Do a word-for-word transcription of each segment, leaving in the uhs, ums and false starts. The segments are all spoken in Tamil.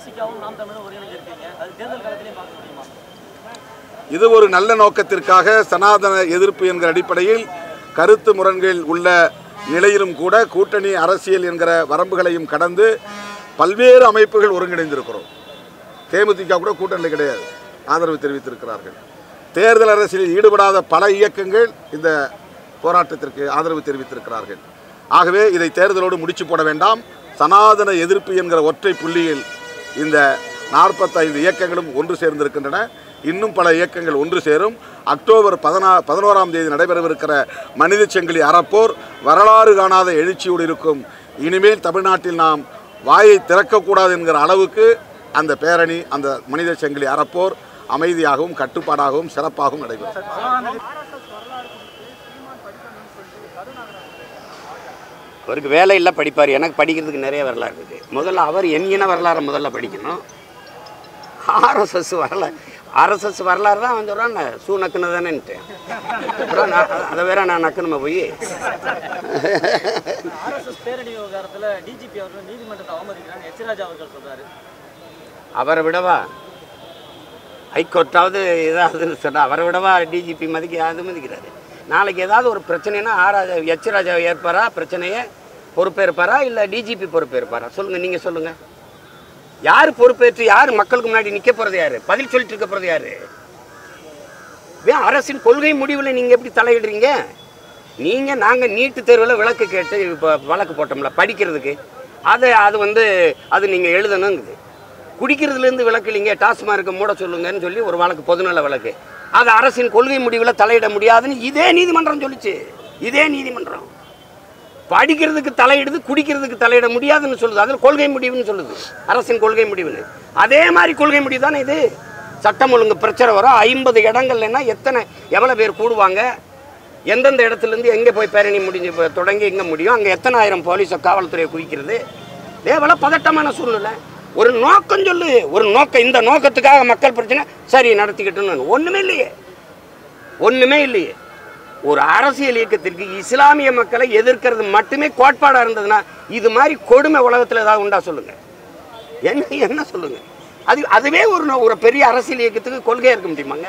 விசிகாவும் நாம் தமிழும் ஒருங்கிணைஞ்சிருக்கீங்க, அது தேர்தல் காலத்திலேயே பார்க்க முடியுமா? இது ஒரு நல்ல நோக்கத்திற்காக சனாதன எதிர்ப்பு என்கிற அடிப்படையில் கருத்து முரண்கள் உள்ள நிலையிலும் கூட கூட்டணி அரசியல் என்கிற வரம்புகளையும் கடந்து பல்வேறு அமைப்புகள் ஒருங்கிணைந்திருக்கிறோம். தேமுதிக கூட கூட்டணியில் கிடையாது, ஆதரவு தெரிவித்திருக்கிறார்கள். தேர்தல் அரசியலில் ஈடுபடாத பல இயக்கங்கள் இந்த போராட்டத்திற்கு ஆதரவு தெரிவித்திருக்கிறார்கள். ஆகவே இதை தேர்தலோடு முடிச்சு போட வேண்டாம். சனாதன எதிர்ப்பு என்கிற ஒற்றை புள்ளியில் இந்த நாற்பத்தைந்து இயக்கங்களும் ஒன்று சேர்ந்திருக்கின்றன. இன்னும் பல இயக்கங்கள் ஒன்று சேரும். அக்டோபர் பதினா பதினோராம் தேதி நடைபெறவிருக்கிற மனித சங்கிலி அறப்போர் வரலாறு காணாத எழுச்சியோடு இருக்கும். இனிமேல் தமிழ்நாட்டில் நாம் வாயை திறக்கக்கூடாது என்கிற அளவுக்கு அந்த பேரணி, அந்த மனித சங்கிலி அறப்போர் அமைதியாகவும் கட்டுப்பாடாகவும் சிறப்பாகவும் நடைபெறும். அவருக்கு வேலை இல்லை, படிப்பார். எனக்கு படிக்கிறதுக்கு நிறைய வரலாறு இருக்குது. முதல்ல அவர் என்கின வரலாறு முதல்ல படிக்கணும். ஆர்எஸ்எஸ் வரலாறு ஆர்எஸ்எஸ் வரலாறு தான் அவன் சொல்கிறான் சூ நக்குன்னு தானேன்ட்டு. அப்புறம் நான் அதை வேற நான் நக்கணுமா போய் ஆர்எஸ்எஸ் பேரணி விவகாரத்தில் டிஜிபி அவர்கள் நீதிமன்றத்தை அவமதிக்கிறாங்க எச் ராஜா அவர்கள் சொல்றாரு. அவரை விடவா ஹைகோர்ட்டாவது ஏதாவதுன்னு சொன்னால் அவரை விடவா டிஜிபி மதிக்க அது மதிக்கிறாரு. நாளைக்கு ஏதாவது ஒரு பிரச்சனைனா ஆராஜா எச் ராஜா ஏற்பாரா? பிரச்சனையை பொறுப்பேற்பாரா இல்லை டிஜிபி பொறுப்பேற்பாரா? சொல்லுங்கள், நீங்கள் சொல்லுங்கள். யார் பொறுப்பேற்று யார் மக்களுக்கு முன்னாடி நிற்க போகிறது? யார் பதில் சொல்லிட்டு இருக்க போகிறது? யார்? ஏன் அரசின் கொள்கை முடிவில் நீங்கள் எப்படி தலையிடுறீங்க? நீங்கள் நாங்கள் நீட்டு தேர்வில் விளக்கு கேட்டு இப்போ வழக்கு போட்டோம்ல படிக்கிறதுக்கு, அதை அது வந்து அது நீங்கள் எழுதணுங்குது. குடிக்கிறதுலேருந்து விளக்கு இல்லைங்க, டாஸ்மார்க்கை மூட சொல்லுங்கன்னு சொல்லி ஒரு வழக்கு, பொதுநல வழக்கு. அது அரசின் கொள்கை முடிவில் தலையிட முடியாதுன்னு இதே நீதிமன்றம் சொல்லிச்சு. இதே நீதிமன்றம் படிக்கிறதுக்கு தலையிடுது, குடிக்கிறதுக்கு தலையிட முடியாதுன்னு சொல்லுது. அதில் கொள்கை முடிவுன்னு சொல்லுது, அரசின் கொள்கை முடிவுன்னு. அதே மாதிரி கொள்கை முடிவு தானே இது. சட்டம் ஒழுங்கு பிரச்சனை வரும். ஐம்பது இடங்கள்னா எத்தனை எவ்வளோ பேர் கூடுவாங்க, எந்தெந்த இடத்துலேருந்து எங்கே போய் பேரணி முடிஞ்சு தொடங்கி எங்கே முடியும், அங்கே எத்தனை ஆயிரம் போலீஸை காவல்துறையை குவிக்கிறது, எவ்வளோ பதட்டமான சூழ்நிலை. ஒரு நோக்கம் சொல்லு, ஒரு நோக்கம். இந்த நோக்கத்துக்காக மக்கள் பிரச்சனை சரி நடத்திக்கிட்டுன்னு ஒன்றுமே இல்லையே, ஒன்றுமே இல்லையே. ஒரு அரசியல் இயக்கத்திற்கு இஸ்லாமிய மக்களை எதிர்க்கிறது மட்டுமே கோட்பாடாக இருந்ததுன்னா இது மாதிரி கொடுமை உலகத்தில் ஏதாவது உண்டா சொல்லுங்கள்? என்ன என்ன சொல்லுங்கள்? அது அதுவே ஒரு ஒரு பெரிய அரசியல் இயக்கத்துக்கு கொள்கையாக இருக்க முடியுமாங்க?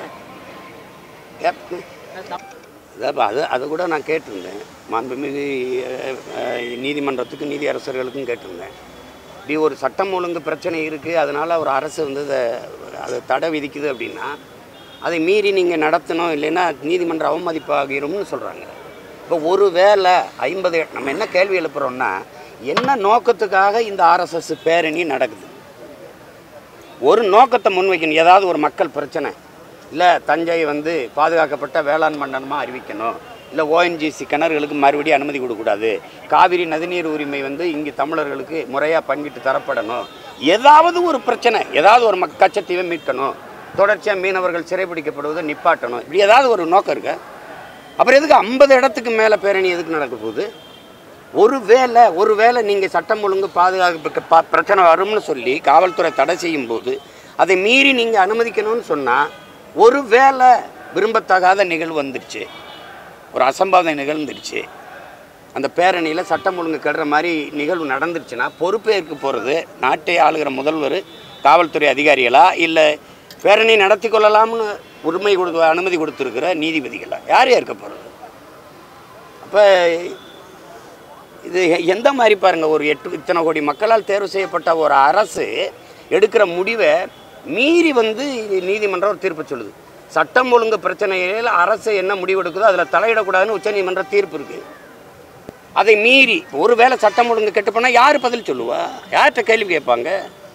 அது அதை கூட நான் கேட்டிருந்தேன். மாண்புமிகு நீதிமன்றத்துக்கு நீதி அரசர்களுக்கும் கேட்டிருந்தேன். இப்படி ஒரு சட்டம் ஒழுங்கு பிரச்சனை இருக்குது, அதனால் ஒரு அரசு வந்து அதை அதை தடை விதிக்குது அப்படின்னா அதை மீறி நீங்கள் நடத்தணும், இல்லைன்னா நீதிமன்ற அவமதிப்பாகிரும்னு சொல்கிறாங்க. இப்போ ஒரு வேளை ஐம்பது நம்ம என்ன கேள்வி எழுப்புகிறோம்னா, என்ன நோக்கத்துக்காக இந்த ஆர்எஸ்எஸ் பேரணி நடக்குது? ஒரு நோக்கத்தை முன்வைக்கணும். ஏதாவது ஒரு மக்கள் பிரச்சனை, இல்லை தஞ்சை வந்து பாதுகாக்கப்பட்ட வேளாண் மண்டலமாக அறிவிக்கணும், இல்லை ஓஎன்ஜிசி கிணறுகளுக்கு மறுபடியும் அனுமதி கொடுக்கக்கூடாது, காவிரி நதிநீர் உரிமை வந்து இங்கே தமிழர்களுக்கு முறையாக பங்கிட்டு தரப்படணும், ஏதாவது ஒரு பிரச்சனை, ஏதாவது ஒரு மக் கச்சத்தீவை மீட்கணும், தொடர்ச்சியாக மீனவர்கள் சிறைப்பிடிக்கப்படுவதை நிப்பாட்டணும், இப்படி ஏதாவது ஒரு நோக்கம் இருக்கு. அப்புறம் எதுக்கு ஐம்பது இடத்துக்கு மேலே பேரணி எதுக்கு நடக்க போகுது? ஒரு வேளை ஒரு வேளை நீங்கள் சட்டம் ஒழுங்கு பாதுகாப்பு பா பிரச்சனை வரும்னு சொல்லி காவல்துறை தடை செய்யும் போது அதை மீறி நீங்கள் அனுமதிக்கணும்னு சொன்னால், ஒரு வேளை விரும்பத்தகாத நிகழ்வு வந்துடுச்சு, ஒரு அசம்பாவிதம் நிகழ்ந்துருச்சு, அந்த பேரணியில் சட்டம் ஒழுங்கு கெடுற மாதிரி நிகழ்வு நடந்துருச்சுன்னா பொறுப்பேற்க போகிறது நாட்டை ஆளுகிற முதல்வர், காவல்துறை அதிகாரிகளா, இல்லை பேரணி நடத்தி கொள்ளலாம்னு உரிமை கொடு அனுமதி கொடுத்துருக்கிற நீதிபதிகளா? யார் ஏற்க போகிறது? அப்போ இது எந்த மாதிரி பாருங்கள், ஒரு எட்டு இத்தனை கோடி மக்களால் தேர்வு செய்யப்பட்ட ஒரு அரசு எடுக்கிற முடிவை மீறி வந்து நீதிமன்றம் ஒரு தீர்ப்பு சொல்லுது. சட்டம் ஒழுங்கு பிரச்சனையில் அரசு என்ன முடிவெடுக்குதோ அதில் தலையிடக்கூடாதுன்னு உச்சநீதிமன்ற தீர்ப்பு இருக்குது. அதை மீறி ஒரு வேளை சட்டம் ஒழுங்கு கெட்டு போனால் யார் பதில் சொல்லுவா? யார்கிட்ட கேள்வி கேட்பாங்க?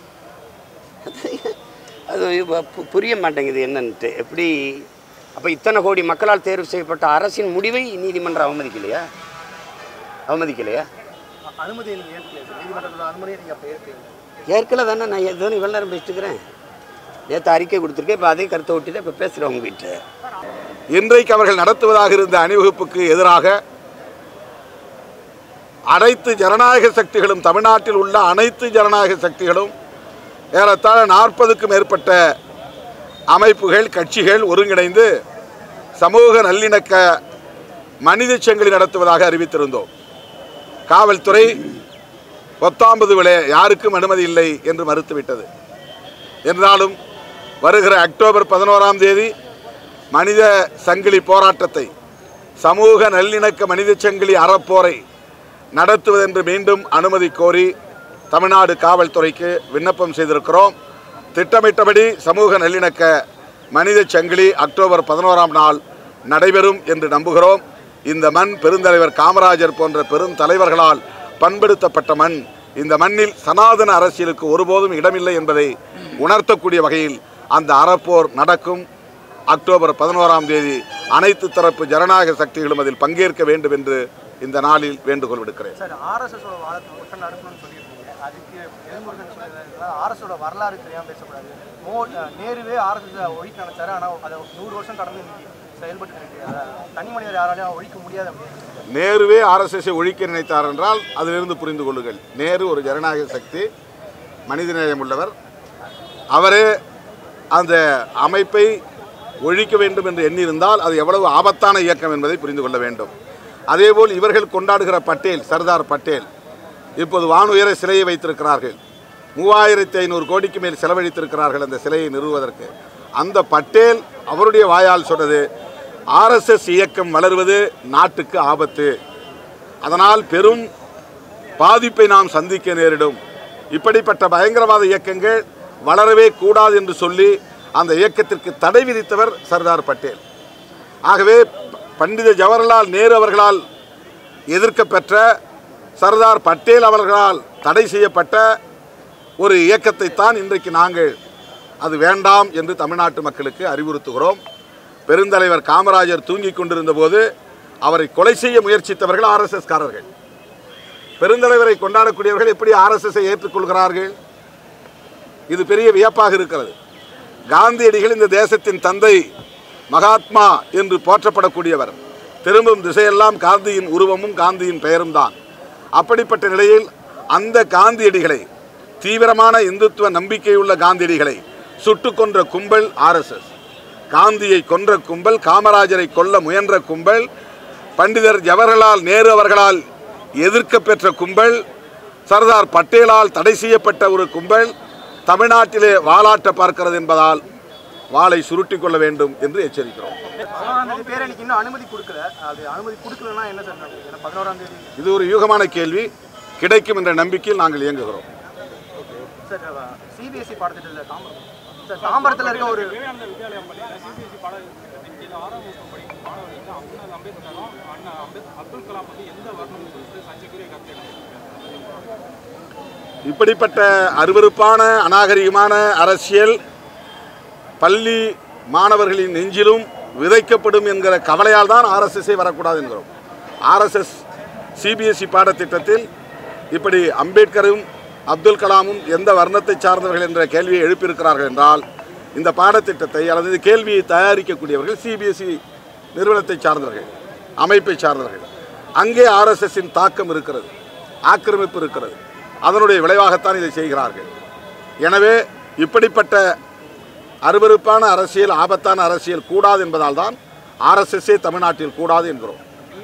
அது புரிய மாட்டேங்குது என்னன்ட்டு. எப்படி அப்போ இத்தனை கோடி மக்களால் தேர்வு செய்யப்பட்ட அரசின் முடிவை நீதிமன்றம் அவமதிக்கலையா? அவமதிக்கலையா? அனுமதி ஏற்கனவே தானே நான் எதுவும் இவ்வளோ நேரம் பேசிட்டுக்கிறேன். நேற்று அறிக்கை கொடுத்துருக்கேன், இப்போ அதே கருத்தை விட்டு தான் இப்போ பேசுகிறேன் உங்ககிட்ட. இன்றைக்கு அவர்கள் நடத்துவதாக இருந்த அணிவகுப்புக்கு எதிராக அனைத்து ஜனநாயக சக்திகளும், தமிழ்நாட்டில் உள்ள அனைத்து ஜனநாயக சக்திகளும், ஏறத்தாழ நாற்பதுக்கும் மேற்பட்ட அமைப்புகள், கட்சிகள் ஒருங்கிணைந்து சமூக நல்லிணக்க மனித சங்கிலி நடத்துவதாக அறிவித்திருந்தோம். காவல்துறை பத்தாம்பது விலை யாருக்கும் அனுமதி இல்லை என்று மறுத்துவிட்டது. என்றாலும் வருகிற அக்டோபர் பதினோராம் தேதி மனித சங்கிலி போராட்டத்தை, சமூக நல்லிணக்க மனித சங்கிலி அறப்போரை நடத்துவதென்று மீண்டும் அனுமதி கோரி தமிழ்நாடு காவல்துறைக்கு விண்ணப்பம் செய்திருக்கிறோம். திட்டமிட்டபடி சமூக நல்லிணக்க மனித சங்கிலி அக்டோபர் பதினோராம் நாள் நடைபெறும் என்று நம்புகிறோம். இந்த மண் பெருந்தலைவர் காமராஜர் போன்ற பெருந்தலைவர்களால் பண்படுத்தப்பட்ட மண். இந்த மண்ணில் சனாதன அரசியலுக்கு ஒருபோதும் இடமில்லை என்பதை உணர்த்தக்கூடிய வகையில் அந்த அறப்போர் நடக்கும். அக்டோபர் பதினோராம் தேதி அனைத்து தரப்பு ஜனநாயக சக்திகளும் அதில் பங்கேற்க வேண்டும் என்று இந்த நாளில் வேண்டுகோள் விடுக்கிறேன். சார், ஆர்எஸ்எஸோட வாதத்தை ஒட்டன் நடக்கணும்னு சொல்லியிருக்கீங்க. அதுக்கு எல்முருகன் சொல்லியிருக்காங்க, ஆர்எஸோட வரலாறு தெரியாமல் பேசக்கூடாது. மோ நேருவே ஆர்எஸ்எஸ் ஒழிக்க நினைச்சாரு, ஆனால் அதை நூறு வருஷம் கடந்து இன்னைக்கு செயல்பட்டு இருக்கு. அதை தனி மனிதர் யாராலையும் ஒழிக்க முடியாது அப்படின்னு. நேருவே ஆர்எஸ்எஸை ஒழிக்க நினைத்தார் என்றால் அதிலிருந்து புரிந்து கொள்ளுங்கள். நேரு ஒரு ஜனநாயக சக்தி, மனிதநேயம் உள்ளவர். அவரே அந்த அமைப்பை ஒழிக்க வேண்டும் என்று எண்ணியிருந்தால் அது எவ்வளவு ஆபத்தான இயக்கம் என்பதை புரிந்து கொள்ள வேண்டும். அதேபோல் இவர்கள் கொண்டாடுகிற பட்டேல், சர்தார் பட்டேல், இப்போது வானுயர சிலையை வைத்திருக்கிறார்கள். மூவாயிரத்தி ஐநூறு கோடிக்கு மேல் செலவழித்திருக்கிறார்கள் அந்த சிலையை நிறுவுவதற்கு. அந்த பட்டேல் அவருடைய வாயால் சொன்னது, ஆர்எஸ்எஸ் இயக்கம் வளர்வது நாட்டுக்கு ஆபத்து, அதனால் பெரும் பாதிப்பை நாம் சந்திக்க நேரிடும், இப்படிப்பட்ட பயங்கரவாத இயக்கங்கள் வளரவே கூடாது என்று சொல்லி அந்த இயக்கத்திற்கு தடை விதித்தவர் சர்தார் பட்டேல். ஆகவே பண்டித ஜவஹர்லால் நேரு அவர்களால் எதிர்க்கப்பெற்ற, சர்தார் பட்டேல் அவர்களால் தடை செய்யப்பட்ட ஒரு இயக்கத்தை தான் இன்றைக்கு நாங்கள் அது வேண்டாம் என்று தமிழ்நாட்டு மக்களுக்கு அறிவுறுத்துகிறோம். பெருந்தலைவர் காமராஜர் தூங்கிக் கொண்டிருந்த போது அவரை கொலை செய்ய முயற்சித்தவர்கள் ஆர்எஸ்எஸ் காரர்கள். பெருந்தலைவரை கொண்டாடக்கூடியவர்கள் எப்படி ஆர்எஸ்எஸ்ஸை ஏற்றுக்கொள்கிறார்கள்? இது பெரிய வியப்பாக இருக்கிறது. காந்தியடிகள் இந்த தேசத்தின் தந்தை, மகாத்மா என்று போற்றப்படக்கூடியவர். திரும்பும் திசையெல்லாம் காந்தியின் உருவமும் காந்தியின் பெயரும் தான். அப்படிப்பட்ட நிலையில் அந்த காந்தியடிகளை, தீவிரமான இந்துத்துவ நம்பிக்கையுள்ள காந்தியடிகளை சுட்டு கொன்ற கும்பல் ஆர்எஸ்எஸ். காந்தியை கொன்ற கும்பல், காமராஜரை கொல்ல முயன்ற கும்பல், பண்டிதர் ஜவஹர்லால் நேரு அவர்களால் எதிர்க்க பெற்ற கும்பல், சர்தார் பட்டேலால் தடை செய்யப்பட்ட ஒரு கும்பல் தமிழ்நாட்டிலே வாலாட்ட பார்க்கிறது என்பதால் வாளை சுருட்டி கொள்ள வேண்டும் என்று எச்சரிக்கிறோம். பேரணிக்கு இன்னும் அனுமதி கொடுக்கல, அது அனுமதி கொடுக்கலன்னா என்ன சார்? பதினோராம் தேதி இது ஒரு யூகமான கேள்வி. கிடைக்கும் என்ற நம்பிக்கையில் நாங்கள் இயங்குகிறோம். சார், சிபிஎஸ்இ பாடத்திட்டத்தில் தாம்பரம் சார் தாம்பரத்தில் இருக்க ஒரு இப்படிப்பட்ட அருவருப்பான அநாகரிகமான அரசியல் பள்ளி மாணவர்களின் நெஞ்சிலும் விதைக்கப்படும் என்கிற கவலையால் தான் ஆர்எஸ்எஸ்ஸை வரக்கூடாது என்கிறோம். ஆர்எஸ்எஸ் சிபிஎஸ்இ பாடத்திட்டத்தில் இப்படி அம்பேத்கரும் அப்துல் கலாமும் எந்த வர்ணத்தை சார்ந்தவர்கள் என்ற கேள்வியை எழுப்பியிருக்கிறார்கள் என்றால், இந்த பாடத்திட்டத்தை அல்லது கேள்வியை தயாரிக்கக்கூடியவர்கள் சிபிஎஸ்இ நிறுவனத்தை சார்ந்தவர்கள், அமைப்பை சார்ந்தவர்கள். அங்கே ஆர்எஸ்எஸ்ஸின் தாக்கம் இருக்கிறது, ஆக்கிரமிப்பு இருக்கிறது. அதனுடைய விளைவாகத்தான் இதை செய்கிறார்கள். எனவே இப்படிப்பட்ட அருவருப்பான அரசியல், ஆபத்தான அரசியல் கூடாது என்பதால் தான் ஆர்எஸ்எஸ்ஸே தமிழ்நாட்டில் கூடாது என்கிறோம்.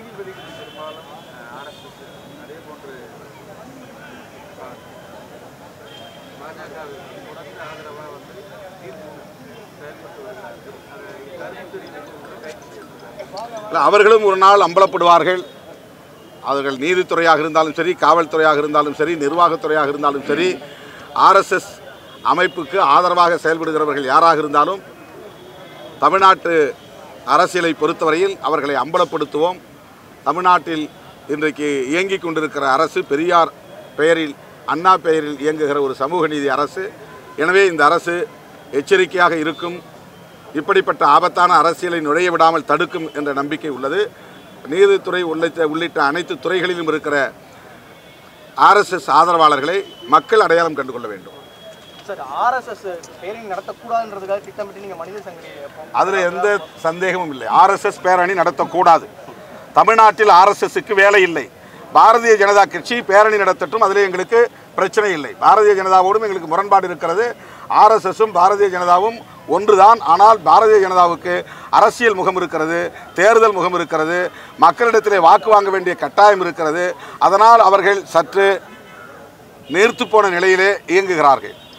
அவர்களும் ஒரு நாள் அம்பலப்படுவார்கள். அவர்கள் நீதித்துறையாக இருந்தாலும் சரி, காவல்துறையாக இருந்தாலும் சரி, நிர்வாகத்துறையாக இருந்தாலும் சரி, ஆர்எஸ்எஸ் அமைப்புக்கு ஆதரவாக செயல்படுகிறவர்கள் யாராக இருந்தாலும் தமிழ்நாட்டு அரசியலை பொறுத்தவரையில் அவர்களை அம்பலப்படுத்துவோம். தமிழ்நாட்டில் இன்றைக்கு இயங்கிக் கொண்டிருக்கிற அரசு பெரியார் பெயரில், அண்ணா பெயரில் இயங்குகிற ஒரு சமூக நீதி அரசு. எனவே இந்த அரசு எச்சரிக்கையாக இருக்கும், இப்படிப்பட்ட ஆபத்தான அரசியலை நுழைய விடாமல் தடுக்கும் என்ற நம்பிக்கை உள்ளது. நீதித்துறை உள்ளிட்ட உள்ளிட்ட அனைத்து துறைகளிலும் இருக்கிற ஆர்எஸ்எஸ் ஆதரவாளர்களை மக்கள் அடையாளம் கண்டுகொள்ள வேண்டும். சார், ஆர்எஸ்எஸ் பேரணி நடத்தக்கூடாதுன்றதுக்காக திட்டமிட்டு நீங்கள் மனித சங்கிலி, அதில் எந்த சந்தேகமும் இல்லை. ஆர்எஸ்எஸ் பேரணி நடத்தக்கூடாது. தமிழ்நாட்டில் ஆர்எஸ்எஸ்க்கு வேலை இல்லை. பாரதிய ஜனதா கட்சி பேரணி நடத்தட்டும், அதில் எங்களுக்கு பிரச்சனை இல்லை. பாரதிய ஜனதாவோடும் எங்களுக்கு முரண்பாடு இருக்கிறது. ஆர்எஸ்எஸும் பாரதிய ஜனதாவும் ஒன்றுதான். ஆனால் பாரதிய ஜனதாவுக்கு அரசியல் முகம் இருக்கிறது, தேர்தல் முகம் இருக்கிறது, மக்களிடத்திலே வாக்கு வாங்க வேண்டிய கட்டாயம் இருக்கிறது. அதனால் அவர்கள் சற்று நீர்த்து போன நிலையிலே இயங்குகிறார்கள்.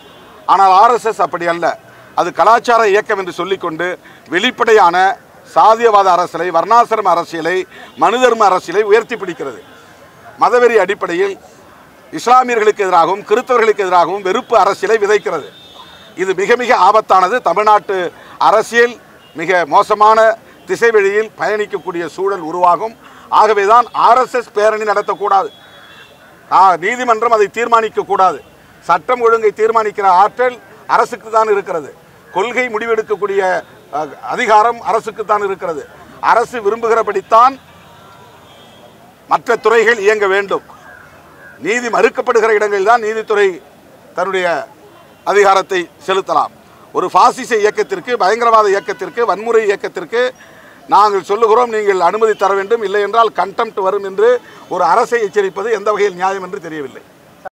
ஆனால் ஆர்எஸ்எஸ் அப்படி அல்ல. அது கலாச்சார இயக்கம் என்று சொல்லிக்கொண்டு வெளிப்படையான சாதியவாத அரசியலை, வர்ணாசிரம அரசியலை, மனுதர்ம அரசியலை உயர்த்தி பிடிக்கிறது. மதவெறி அடிப்படையில் இஸ்லாமியர்களுக்கு எதிராகவும் கிறிஸ்தவர்களுக்கு எதிராகவும் வெறுப்பு அரசியலை விதைக்கிறது. இது மிக மிக ஆபத்தானது. தமிழ்நாட்டு அரசியல் மிக மோசமான திசைவெளியில் பயணிக்கக்கூடிய சூழல் உருவாகும். ஆகவேதான் ஆர்எஸ்எஸ் பேரணி நடத்தக்கூடாது, நீதிமன்றம் அதை தீர்மானிக்கக்கூடாது. சட்டம் ஒழுங்கை தீர்மானிக்கிற ஆற்றல் அரசுக்கு தான் இருக்கிறது. கொள்கை முடிவெடுக்கக்கூடிய அதிகாரம் அரசுக்கு தான் இருக்கிறது. அரசு விரும்புகிறபடித்தான் மற்ற துறைகள் இயங்க வேண்டும். நீதி மறுக்கப்படுகிற இடங்களில் தான் நீதித்துறை தன்னுடைய அதிகாரத்தை செலுத்தலாம். ஒரு பாசிச இயக்கத்திற்கு, பயங்கரவாத இயக்கத்திற்கு, வன்முறை இயக்கத்திற்கு நாங்கள் சொல்லுகிறோம் நீங்கள் அனுமதி தர வேண்டும், இல்லை என்றால் கண்டெம்ட் வரும் என்று ஒரு அரசை எச்சரிப்பது எந்த வகையில் நியாயம் என்று தெரியவில்லை.